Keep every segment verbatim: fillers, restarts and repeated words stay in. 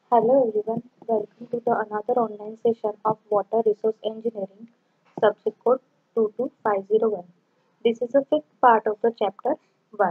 Hello everyone, welcome to the another online session of Water Resource Engineering, subject code two two five zero one. This is the fifth part of the chapter one.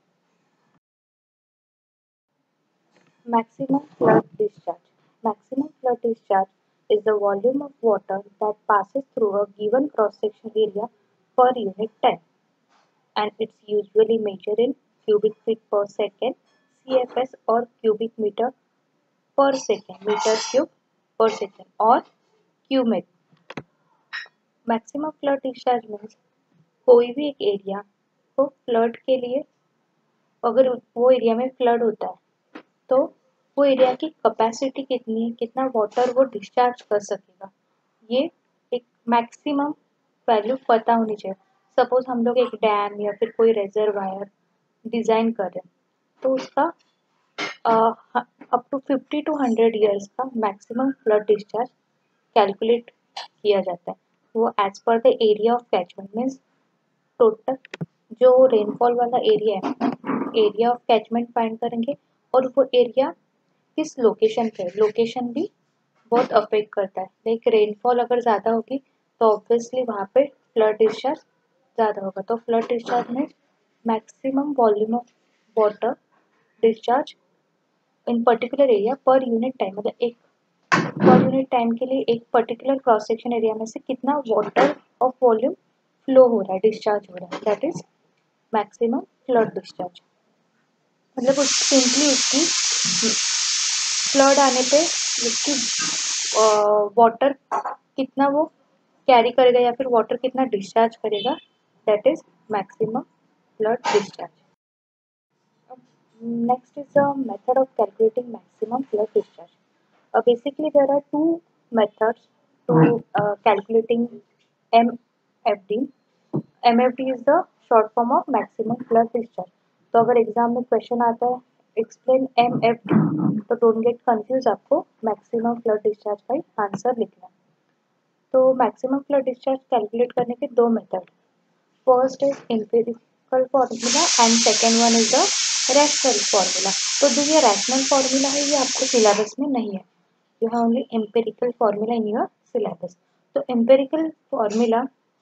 Maximum flood discharge. Maximum flood discharge is the volume of water that passes through a given cross-section area per unit time, and it's usually measured in cubic feet per second, C F S, or cubic meter per second, meter cube per second, or cubic. Maximum flood discharge means कोई भी एक area को flood के लिए, अगर वो area में flood होता है तो वो एरिया की कैपेसिटी कितनी है, कितना वाटर वो डिस्चार्ज कर सकेगा, ये एक मैक्सिमम वैल्यू पता होनी चाहिए। सपोज हम लोग एक डैम या फिर कोई रिजर्वायर डिज़ाइन कर रहे हैं तो उसका up to fifty to hundred years का मैक्सिमम फ्लड डिस्चार्ज कैलकुलेट किया जाता है। वो as per the area of catchment means total जो रेनफॉल वाला एरिया है, एरिया ऑफ कैचमेंट फाइंड करेंगे और वो एरिया किस लोकेशन पे, लोकेशन भी बहुत अफेक्ट करता है। लाइक रेनफॉल अगर ज़्यादा होगी तो ऑब्वियसली वहाँ पे फ्लड डिस्चार्ज ज़्यादा होगा। तो फ्लड डिस्चार्ज में maximum volume of water discharge in particular area per unit time, मतलब एक पर यूनिट टाइम के लिए एक पर्टिकुलर क्रॉस सेक्शन एरिया में से कितना वाटर ऑफ वॉल्यूम फ्लो हो रहा है, डिस्चार्ज हो रहा है, that is maximum flood discharge. मतलब उस सिंपली उसकी फ्लड आने पे उसकी वाटर कितना वो कैरी करेगा या फिर वाटर कितना डिस्चार्ज करेगा, that is maximum flood discharge. Next is the method of calculating maximum flood discharge. Uh, basically, there are two methods to uh, calculating M F D. M F D is the short form of maximum flood discharge. तो अगर exam में question आता है explain M F D, तो don't get confused, आपको maximum flood discharge का ही answer लिखना है। तो मैक्सिमम फ्लड डिस्चार्ज कैलकुलेट करने के दो method, first is empirical formula and second one is the rational formula. तो जो ये रैशनल फॉर्मूला है ये आपको सिलेबस में नहीं है, you have only empirical formula in your syllabus. तो empirical formula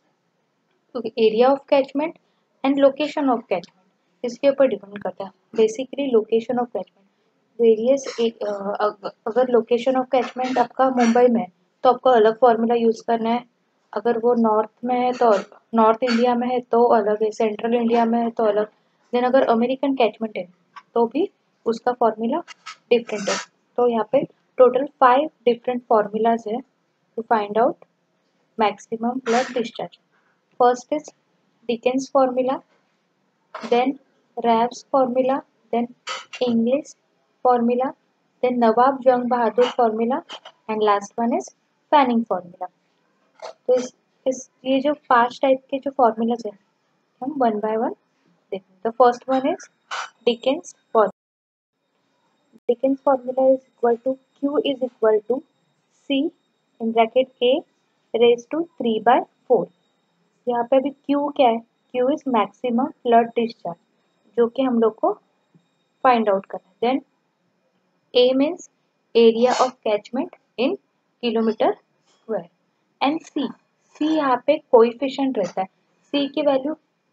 area of catchment and location of catchment इसके ऊपर डिपेंड करता है। Basically location of catchment various, अगर लोकेशन ऑफ कैचमेंट आपका मुंबई में है तो आपको अलग फॉर्मूला यूज़ करना है, अगर वो नॉर्थ में है तो नॉर्थ इंडिया में है तो अलग है, सेंट्रल इंडिया में है तो अलग, देन अगर अमेरिकन कैचमेंट है तो भी उसका फॉर्मूला डिफरेंट है। तो यहाँ पे टोटल फाइव डिफरेंट फॉर्मूलाज है to find out maximum flood discharge. First is Dickens formula, then Ryves formula, then Inglis formula, then Nawab Jang Bahadur formula and last one is Fanning formula. तो इस, इस ये जो पांच टाइप के जो फॉर्मूलाज है हम वन बाय वन देखेंगे। तो first one is Dickens formula. Dickens formula is equal to Q is equal to C in bracket A raised to three by four. यहाँ पे अभी Q क्या है, Q is maximum flood discharge जो कि हम लोग को find out करना है। Then A means area of catchment in kilometer square and C, C यहाँ पे कोएफिशिएंट रहता है, C की value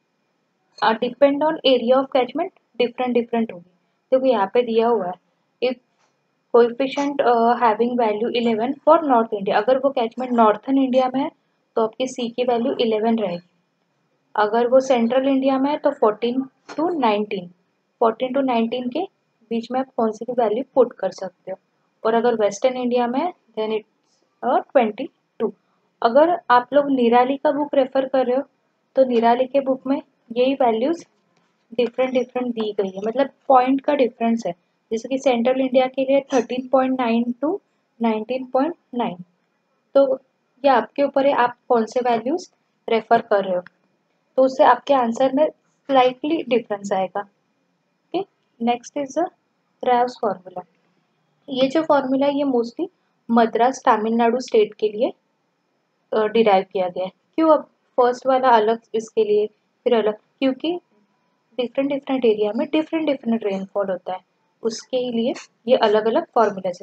depend on area of catchment different different होगी। देखो यहाँ पे दिया हुआ है if coefficient having value eleven for north India, अगर वो कैचमेंट नॉर्थन इंडिया में है तो आपकी सी की वैल्यू इलेवन रहेगी, अगर वो सेंट्रल इंडिया में है तो fourteen to nineteen, fourteen to nineteen के बीच में आप कौन सी भी वैल्यू पुट कर सकते हो, और अगर वेस्टर्न इंडिया में है देन इट्स ट्वेंटी टू। अगर आप लोग निराली का बुक रेफर कर रहे हो तो निराली के बुक में यही वैल्यूज डिफरेंट डिफरेंट दी गई है, मतलब पॉइंट का डिफरेंस है, जैसे कि सेंट्रल इंडिया के लिए thirteen point nine to nineteen point nine. तो ये आपके ऊपर है आप कौन से वैल्यूज रेफर कर रहे हो, तो उससे आपके आंसर में स्लाइटली डिफरेंस आएगा। Okay, next is the Ryves formula. ये जो फॉर्मूला है ये मोस्टली मद्रास तमिलनाडु स्टेट के लिए डिराइव किया गया है। क्यों, अब फर्स्ट वाला अलग इसके लिए फिर अलग, क्योंकि डिफरेंट डिफरेंट एरिया में डिफरेंट डिफरेंट रेनफॉल होता है, उसके लिए ये अलग अलग फॉर्मूलाज है।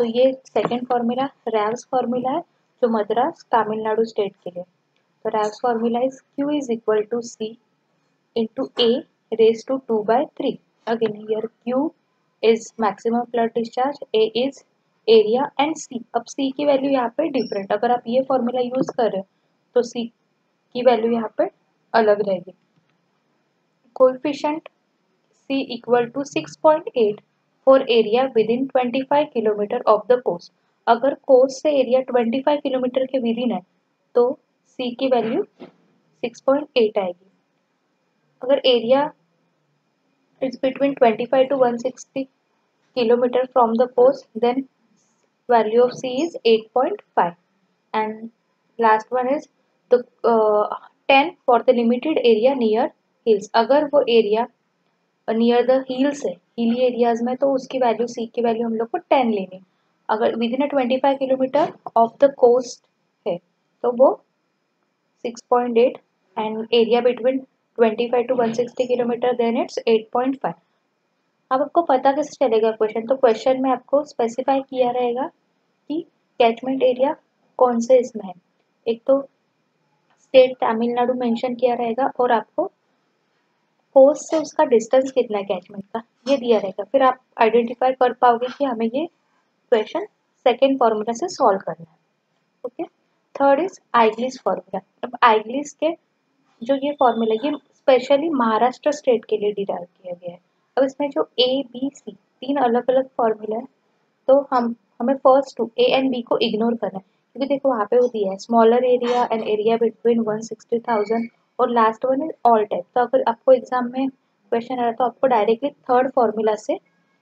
तो ये सेकेंड फॉर्मूला रैव्स फॉर्मूला है जो मद्रास तमिलनाडु स्टेट के लिए। तो Ryves formula is Q is equal to C into A raise to two by three. Again here Q is maximum flood discharge, A is area and C. अब C की value यहाँ पे different, अगर आप ये फॉर्मूला यूज कर रहे हो तो सी की वैल्यू यहाँ पे अलग रहेगी। Coefficient C equal to six point eight for area within twenty five kilometre of the coast। अगर कोस्ट से एरिया ट्वेंटी फाइव किलोमीटर के विदिन है तो C की वैल्यू सिक्स पॉइंट एट आएगी। अगर area is between twenty five to one sixty kilometre from the coast then value of C is eight point five. and last one is the uh, ten for the limited area near hills। अगर वो area near the hills है, hilly areas में, तो उसकी value C की value हम लोग को टेन लेनी। अगर within twenty five kilometre of the coast है तो वो six point eight and area between twenty five to one sixty kilometre then it's eight point five. अब आपको पता कैसे चलेगा क्वेश्चन, तो क्वेश्चन में आपको स्पेसिफाई किया रहेगा कि कैचमेंट एरिया कौन से इसमें है। एक तो स्टेट तमिलनाडु मेंशन किया रहेगा और आपको कोस्ट से उसका डिस्टेंस कितना है कैचमेंट का ये दिया रहेगा। फिर आप आइडेंटिफाई कर पाओगे कि हमें ये क्वेश्चन सेकेंड फॉर्मूला से सॉल्व करना है। Okay, third is Inglis formula. अब आइग्लिस के जो ये फॉर्मूला ये स्पेशली महाराष्ट्र स्टेट के लिए डिराइव किया गया है। अब इसमें जो ए बी सी तीन अलग अलग फॉर्मूला है तो हम हमें first two A and B को इग्नोर करना है क्योंकि देखो वहाँ पे वो दिया है smaller area and area between one sixty thousand और last one is all type. तो अगर आपको एग्जाम में क्वेश्चन आ रहा है तो आपको डायरेक्टली थर्ड फॉर्मूला से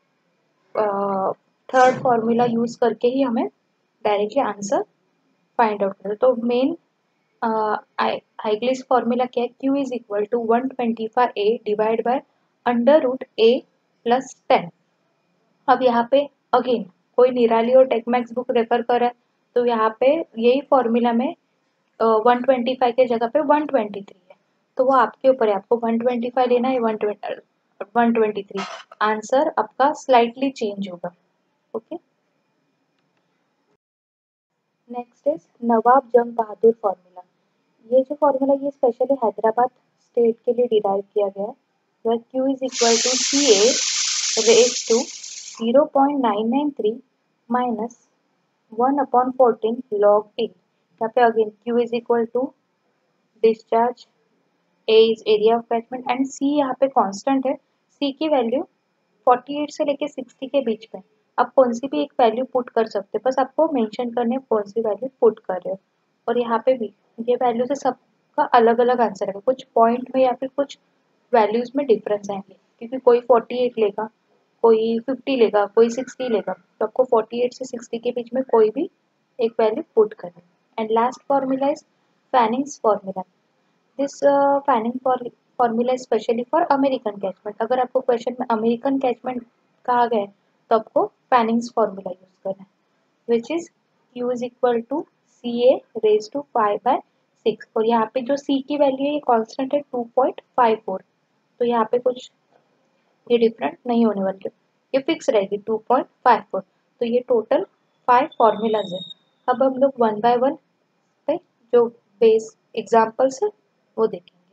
थर्ड फॉर्मूला यूज करके ही हमें डायरेक्टली आंसर फाइंड आउट करना। तो मेन आइग्लिस फॉर्मूला क्या है, Q is equal to one twenty five A divide by under root A plus ten. अब यहाँ पे अगेन कोई निराली और टेकमैक्स बुक रेफर कर रहा है तो यहाँ पे यही फॉर्मूला में वन ट्वेंटी फाइव के जगह पे वन ट्वेंटी थ्री है तो वो आपके ऊपर है, आपको वन ट्वेंटी फाइव लेना है वन ट्वेंटी थ्री। आंसर आपका स्लाइटली चेंज होगा। Okay, next is Nawab Jang Bahadur formula. ये जो फॉर्मूला ये स्पेशली हैदराबाद स्टेट के लिए डिराइव किया गया है। where Q is equal to C A raised to zero point nine nine three minus one upon fourteen log A। यहाँ पे again Q is equal to discharge, A is area of catchment and C यहाँ पे constant है। C की value forty eight से लेके sixty के बीच में आप कौन सी भी एक वैल्यू पुट कर सकते हो, बस आपको मेंशन करने कौन सी वैल्यू पुट कर रहे हो। और यहाँ पे भी ये वैल्यू से सबका अलग अलग आंसर है, कुछ पॉइंट में या फिर कुछ वैल्यूज में डिफरेंस आएंगे क्योंकि कोई फोर्टी एट लेगा, कोई फिफ्टी लेगा, कोई सिक्सटी लेगा, तो आपको फोर्टी एट से सिक्सटी के बीच में कोई भी एक वैल्यू पुट करनी। And last formula is Fanning's formula. This Fanning formula specially for American catchment. अगर आपको क्वेश्चन में अमेरिकन कैचमेंट कहा गया है तो आपको फैनिंग्स फॉर्मूला यूज करना है which is Q is equal to C A raise to five by six. और यहाँ पे जो सी की वैल्यू है ये कॉन्स्टेंट है टू पॉइंट फाइव फोर, तो यहाँ पे कुछ ये डिफरेंट नहीं होने वाली है, ये फिक्स रहेगी टू पॉइंट फाइव फोर। तो ये टोटल फाइव फॉर्मूलाज है। अब हम लोग वन बाय वन पे जो बेस एग्जांपल्स है वो देखेंगे।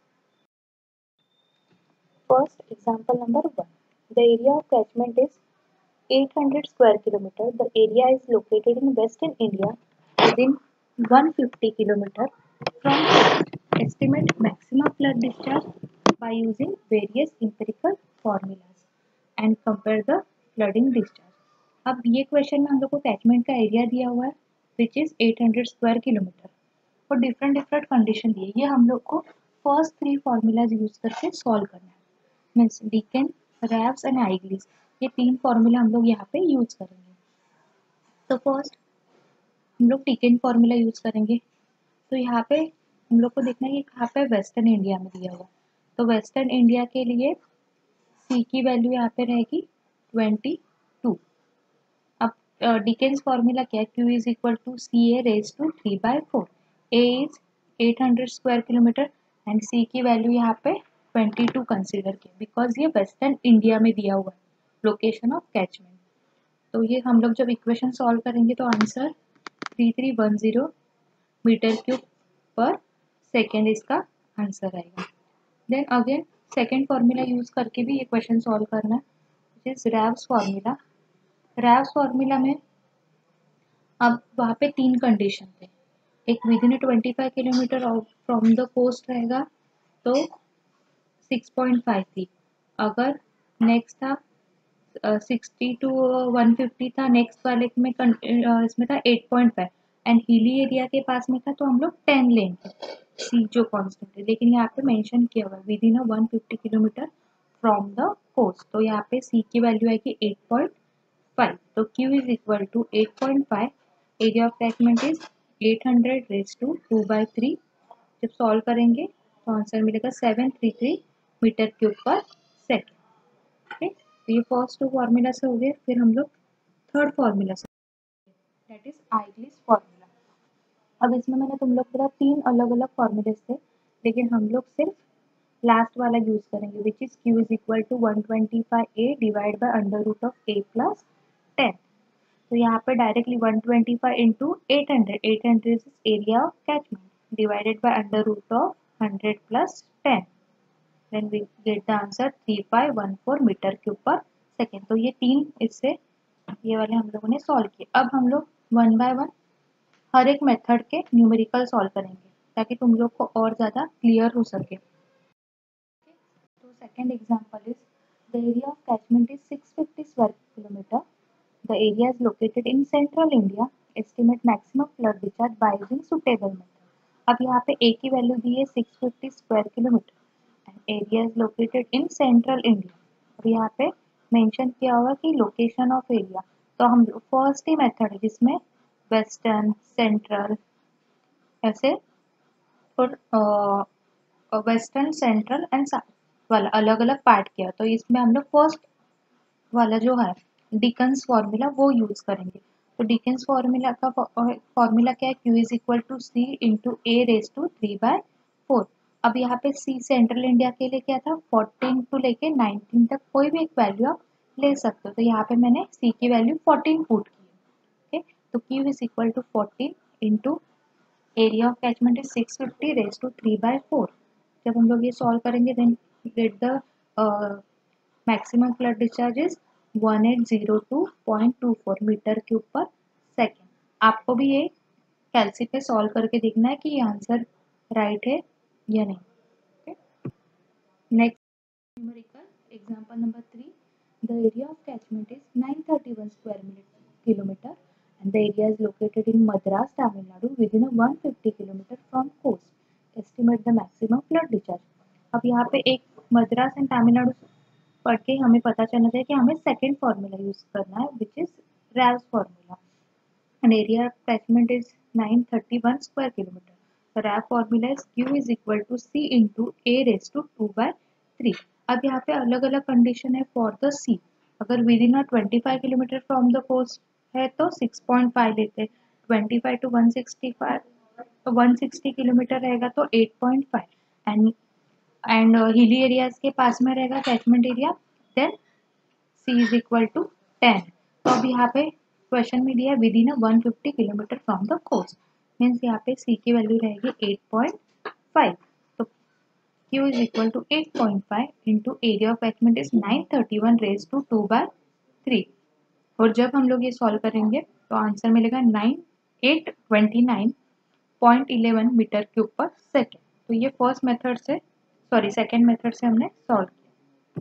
First example number one, the area of catchment is eight hundred square kilometre. The area is located in western India within one fifty kilometre from estimate maximum flood discharge by using various empirical formulas and compare the flooding discharge। अब ये question में हम लोग को catchment का area दिया हुआ है which is eight hundred square kilometre और डिफरेंट डिफरेंट कंडीशन दिए। ये हम लोग को फर्स्ट थ्री फॉर्मूलाज यूज करके सॉल्व करना है, means Dickens, Ryves and Inglis, ये तीन फॉर्मूला हम लोग यहाँ पे यूज करेंगे। तो फर्स्ट हम लोग डीकेन फॉर्मूला यूज करेंगे। तो यहाँ पे हम लोग को देखना है कि कहाँ पे वेस्टर्न इंडिया में दिया हुआ। तो वेस्टर्न इंडिया के लिए C की वैल्यू यहाँ पे रहेगी ट्वेंटी टू। अब डिकेन्स फॉर्मूला क्या है, Q is equal to C A raise to three by four. A is eight hundred square kilometre and C की वैल्यू यहाँ पे ट्वेंटी टू कंसिडर किया बिकॉज ये वेस्टर्न इंडिया में दिया हुआ है लोकेशन ऑफ कैचमेंट। तो ये हम लोग जब इक्वेशन सॉल्व करेंगे तो answer three three one zero metre cube per second इसका आंसर आएगा। Then again second formula use करके भी ये क्वेश्चन सॉल्व करना है, which is Ryves formula. Ryves formula में अब वहाँ पे तीन कंडीशन थे, एक within twenty five kilometre from the coast रहेगा तो सिक्स पॉइंट फाइव थी, अगर नेक्स्ट था सिक्सटी टू वन फिफ्टी था, नेक्स्ट वाले में uh, इसमें था eight point five and hilly area के पास में था तो हम लोग टेन लेंगे सी जो कांस्टेंट है, लेकिन यहाँ पे मेंशन किया हुआ है within one fifty kilometre from the coast, तो यहाँ पे सी की वैल्यू आएगी एट पॉइंट फाइव, तो Q is equal to eight point five, area of catchment is eight hundred raise to two by three. जब solve करेंगे तो answer मिलेगा seven three three metre cube per second. Okay, तो ये first to formula से हो गए। फिर हम लोग थर्ड फॉर्मूला से, दैट इज आइगलिस फॉर्मूला। अब इसमें मैंने तुम लोग पूरा तीन अलग अलग फॉर्मूलेस थे, लेकिन हम लोग सिर्फ लास्ट वाला यूज करेंगे which is Q is equal to one twenty five A divide by under root of A plus ten. तो यहाँ पे directly one twenty five into eight hundred, eight hundred is area of catchment divided by under root of hundred plus ten, then we get the answer three five one four metre cube per second. तो ये तीन इससे ये वाले हम लोगों ने solve किए। अब हम लोग वन बाय वन हर एक मेथड के न्यूमेरिकल सॉल्व करेंगे ताकि तुम लोग को और ज़्यादा क्लियर हो सके। तो second example is the area of catchment is six fifty square kilometre, the area is located in central India, estimate maximum flood discharge by using suitable method. अब यहाँ पे ए की वैल्यू दी है six fifty square kilometre and area is located in central India. अब यहाँ पे mention किया हुआ कि लोकेशन ऑफ एरिया, तो हम फर्स्ट ही मेथड है जिसमें वेस्टर्न सेंट्रल ऐसे और वेस्टर्न सेंट्रल एंड साउथ वाला अलग अलग पार्ट किया, तो इसमें हम लोग फर्स्ट वाला जो है डिकन्स फॉर्मूला वो यूज करेंगे। तो डिकन्स फॉर्मूला का फॉर्मूला क्या है, Q is equal to C into A raise to three by four. अब यहाँ पे सी सेंट्रल इंडिया के लिए क्या था, फोर्टीन टू लेके नाइनटीन तक कोई भी एक वैल्यू आप ले सकते हो, तो यहाँ पे मैंने सी की वैल्यू फोर्टीन पुट की। ओके, तो Q is equal to fourteen into area of catchment is six fifty raise to three by four. जब हम लोग ये सॉल्व करेंगे then get the maximum flood discharge is one eight zero two point two four metre cube per second. आपको भी ये कैलसी पे solve करके देखना है कि ये आंसर राइट है या नहीं। Okay, next numerical example number three, the area of catchment is nine thirty one square kilometre and the area is located in Madras, Tamil Nadu within a one hundred fifty kilometer from coast. Estimate the maximum flood discharge. अब यहाँ पे एक Madras and Tamil Nadu पढ़ के हमें पता चलना चाहिए कि हमें सेकेंड फॉर्मूला यूज करना है which is Ryves formula and area catchment is nine thirty one square kilometre. The Ryve formula is Q is equal to C into A raise to two by three. अब यहाँ पे अलग अलग condition है for the C, अगर within twenty five kilometre from the coast है तो six point five लेते, twenty five to one sixty five one sixty kilometre रहेगा तो eight point five and and hilly areas के पास में रहेगा catchment area, then C is equal to ten. तो अब यहाँ पे क्वेश्चन में दिया within one fifty kilometre from the coast, means यहाँ पे सी की वैल्यू रहेगी एट पॉइंट फाइव, तो Q is equal to eight point five into area of catchment is nine thirty one raise to two by three. और जब हम लोग ये सॉल्व करेंगे तो आंसर मिलेगा nine eight twenty nine point eleven metre cube per second. तो ये फर्स्ट मेथड से सॉरी सेकेंड मेथड से हमने सॉल्व किया।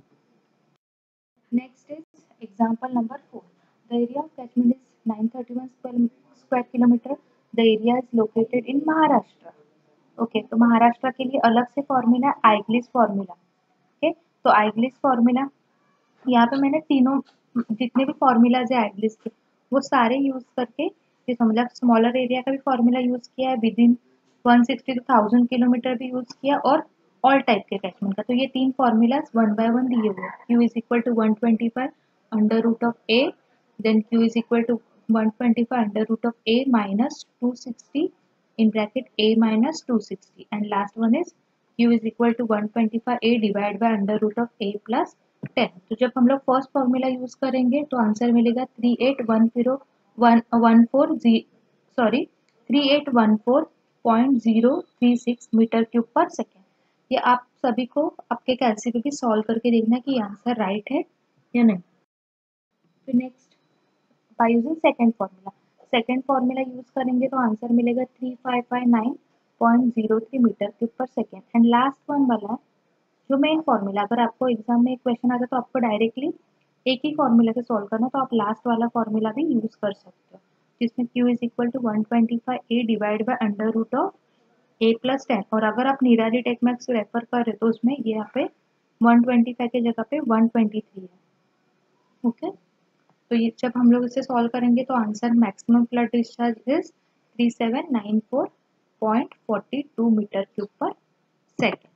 Next is example number four, the area of catchment is nine thirty one square kilometre, the area is located in Maharashtra. Okay, तो महाराष्ट्र के लिए अलग से फॉर्मूला है आइगलिस फॉर्मूला। ओके, तो आइगलिस फॉर्मूला यहाँ पे मैंने तीनों जितने भी फॉर्मूलाज है आइगलिस के वो सारे यूज करके जैसे मतलब स्मॉलर एरिया का भी फॉर्मूला यूज किया है, within one sixty two thousand kilometre भी यूज किया और ऑल टाइप के कैचमेंट का। तो ये तीन फॉर्मूलाज वन बाय वन दिए हुए हैं। Q is equal to one twenty five under root of A, then Q is equal to one twenty five under root of A minus two sixty in bracket a minus two sixty, and last one is Q is equal to one twenty-five a divided by under root of a plus ten. तो जब हम लोग first formula use करेंगे तो answer मिलेगा three eight one zero one one four जी sorry three eight one four point zero three six metre cube per second. ये आप सभी को आपके कैलसी पे भी सॉल्व करके देखना कि आंसर राइट है या नहीं। तो next by using second formula, second formula use करेंगे तो आंसर मिलेगा three five five nine point zero three metre cube per second. And last one वाला जो मेन फॉर्मूला, अगर आपको एग्जाम में एक क्वेश्चन आता है तो आपको डायरेक्टली एक ही फॉर्मूला से सॉल्व करना, तो आप लास्ट वाला फॉर्मूला भी यूज कर सकते हो, जिसमें Q is equal to one twenty five A divide by under root of A plus ten. और अगर आप निराली टेक्मैक्स रेफर कर रहे तो उसमें ये यहाँ पे वन ट्वेंटी फाइव के जगह पे वन ट्वेंटी थ्री है। ओके, तो ये जब हम लोग इसे सॉल्व करेंगे तो answer maximum flood discharge is three seven nine four point four two metre cube per second.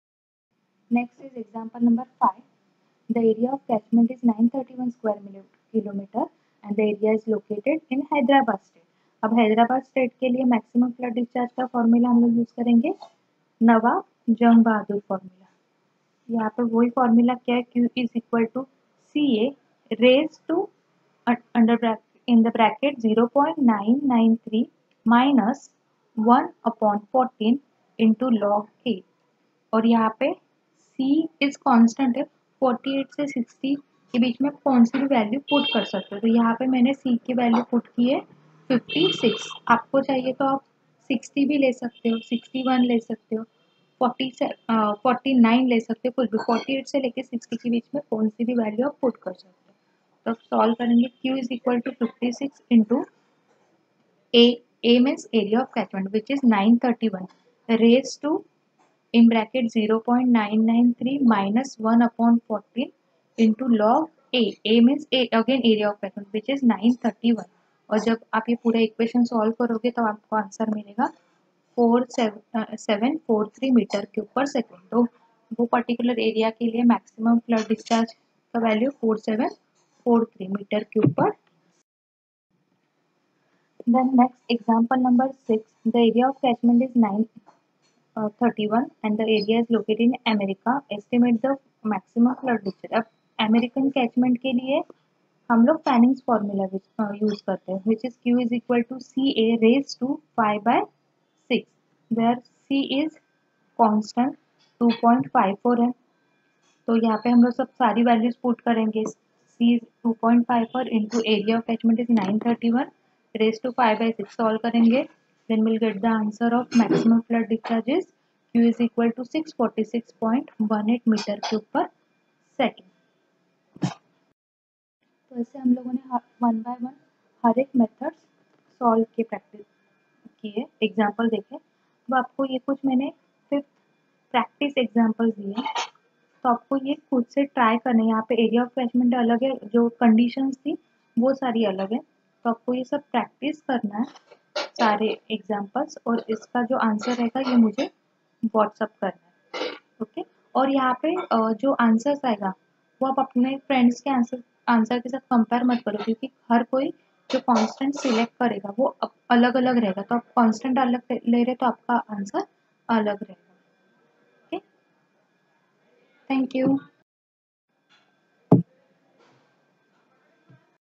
Next is example number five. The area of catchment is nine thirty-one square kilometer and the area is located in Hyderabad state. अब Hyderabad state के लिए maximum flood discharge का formula हम लोग use करेंगे नवाब Jang Bahadur formula. यहाँ पे वही फॉर्मूला क्या है, Q is equal to C A raise to under bracket in the bracket zero point nine nine three minus one upon fourteen into log A. और यहाँ पे C इज कांस्टेंट है, फोर्टी एट से sixty के बीच में कौन सी भी वैल्यू पुट कर सकते हो। तो यहाँ पे मैंने C की वैल्यू पुट की है फिफ्टी सिक्स। आपको चाहिए तो आप सिक्सटी भी ले सकते हो, सिक्सटी वन ले सकते हो, फोर्टी से फोर्टी नाइन ले सकते हो, कुछ भी फोर्टी एट से लेके सिक्सटी के बीच में कौन सी भी वैल्यू आप पुट कर सकते हो। तो सॉल्व करेंगे Q is equal to fifty six into A A means area of catchment which is nine thirty one raise to in bracket zero point nine nine three minus one upon fourteen into log a, a means a again area of catchment which is nine thirty-one। और जब आप ये पूरा equation solve करोगे तो आपको answer मिलेगा four seven four three metre cube per second. तो वो पर्टिकुलर एरिया के लिए मैक्सिमम फ्लड डिस्चार्ज का value four seven four three metre cube per. Then next example number six, the area of catchment is nine Uh, thirty-one and the area is located in America. Estimate the maximum flood discharge। अब American catchment के लिए हम लोग फैनिंग्स formula use करते हैं which is Q is equal to C A raised to five by six where C is constant two point five four है। तो यहाँ पे हम लोग सब सारी वैल्यूज पुट करेंगे। C is two point five four into area of catchment is nine thirty one raised to five by six solve करेंगे, then we'll get the answer of maximum flood discharge is Q is equal to six forty six point one eight metre cube per second. तो ऐसे हम लोगों ने one by one हर एक method solve के practice किए, एग्जाम्पल देखे। अब आपको ये कुछ मैंने फिफ्थ प्रैक्टिस एग्जाम्पल दिए, तो आपको ये खुद से ट्राई करना है। यहाँ पे एरिया ऑफ कैचमेंट अलग है, जो कंडीशंस थी वो सारी अलग है, तो आपको ये सब प्रैक्टिस करना है सारे एग्जाम्पल्स, और इसका जो आंसर रहेगा ये मुझे व्हाट्सअप करना है। ओके, और यहाँ पे जो आंसर्स आएगा वो आप अपने फ्रेंड्स के आंसर आंसर के साथ कंपेयर मत करो, क्योंकि हर कोई जो कांस्टेंट सिलेक्ट करेगा वो अलग अलग रहेगा। तो आप कांस्टेंट अलग ले रहे तो आपका आंसर अलग रहेगा। Okay, thank you.